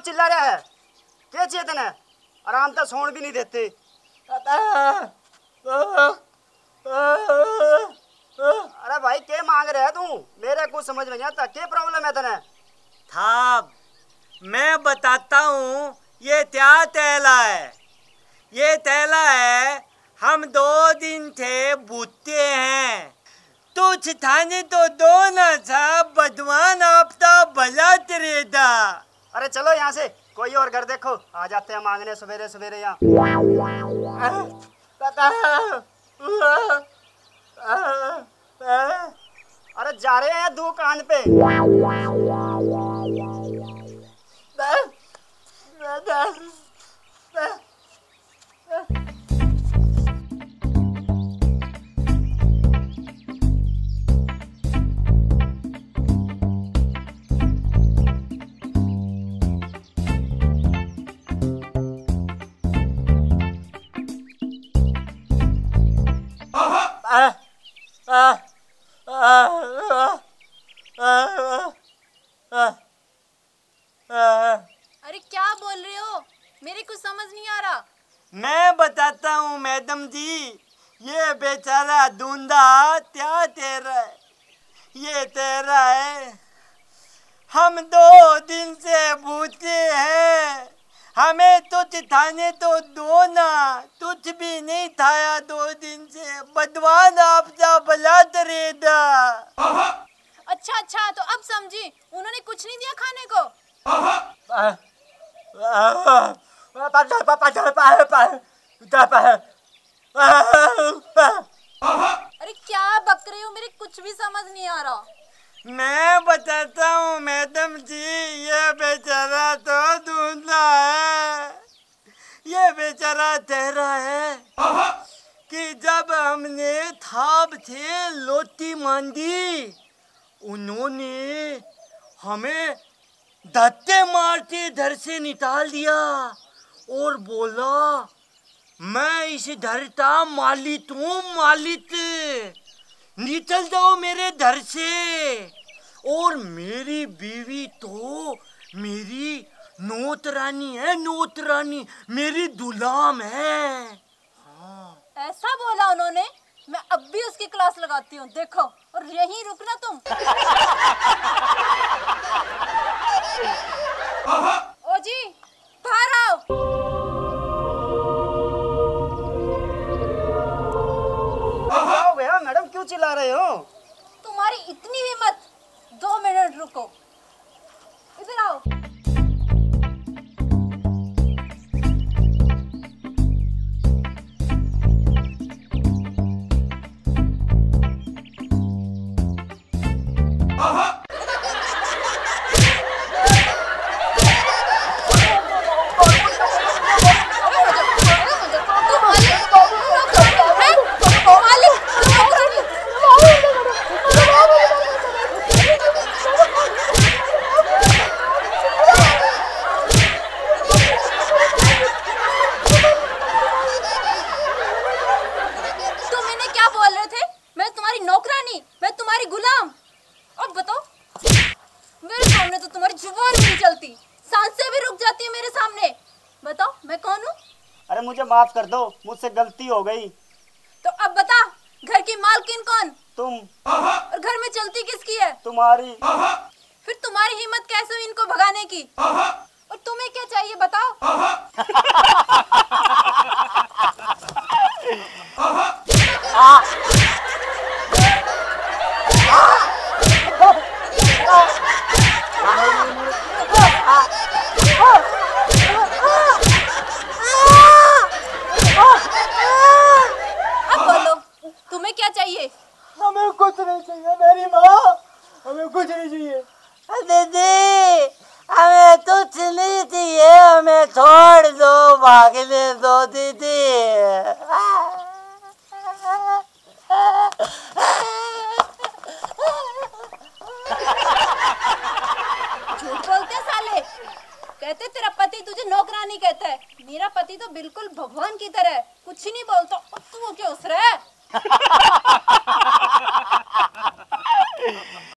चिल्ला रहा है? क्या चाहिए तेने? आराम तक सोन भी नहीं देते। अरे भाई क्या मांग रहा है तू? मेरे कुछ समझ में नहीं आता, क्या प्रॉब्लम है तेने? था मैं बताता हूँ। ये क्या तैला है? ये तैला है, हम 2 दिन थे बूते हैं। तुझ थाने तो दो न था, बदवान आपता भला तेरेदा। अरे चलो यहाँ से, कोई और घर देखो। आ जाते हैं मांगने सवेरे सवेरे यहाँ। अरे जा रहे हैं दुकान पे। अरे क्या बोल रहे हो? मेरे कुछ समझ नहीं आ रहा। मैं बताता हूँ मैडम जी, ये बेचारा दूंदा क्या तेरा है, ये तेरा है। हम 2 दिन से भूखे हैं, हमें तुझ थाने तो दो ना, तुझ भी नहीं थाया 2 दिन से, बदवान आपदा भला दरेदा। अच्छा तो अब समझी, उन्होंने कुछ नहीं दिया खाने को। अरे क्या बक रहे हो? मेरे कुछ भी समझ नहीं आ रहा। मैं बताता हूँ मैडम जी, ये बेचारा तो दूंदा है, ये बेचारा तेरा है कि जब हमने थाप थे लोटी मांदी, उन्होंने हमें धक्के मार के घर से निकाल दिया और बोला मैं इस घर का मालिक हूँ, मालिक, निकल जाओ मेरे घर से। और मेरी बीवी तो मेरी नौतरानी है, नौतरानी मेरी गुलाम है। ऐसा बोला उन्होंने? मैं अब भी उसकी क्लास लगाती हूँ, देखो। और यहीं रुकना तुम। ओ जी, बाहर आओ। हो गया मैडम, क्यों चिल्ला रहे हो? तुम्हारी इतनी हिम्मत? 2 मिनट रुको, इधर आओ। बताओ मैं कौन हूँ? अरे मुझे माफ कर दो, मुझसे गलती हो गई। तो अब बता, घर की मालकिन कौन? तुम। और घर में चलती किसकी है? तुम्हारी। फिर तुम्हारी हिम्मत कैसे हुई इनको भगाने की? और तुम्हें क्या चाहिए बताओ? तुम्हें क्या चाहिए? हमें कुछ नहीं चाहिए मेरी माँ, हमें कुछ नहीं चाहिए। दीदी हमें कुछ नहीं चाहिए, हमें छोड़ दो, भागने दो दीदी। झूठ बोलते साले, कहते तेरा पति तुझे नौकरानी कहता है। मेरा पति तो बिल्कुल भगवान की तरह है, कुछ ही नहीं बोलता। तू क्यों हंस रहा है?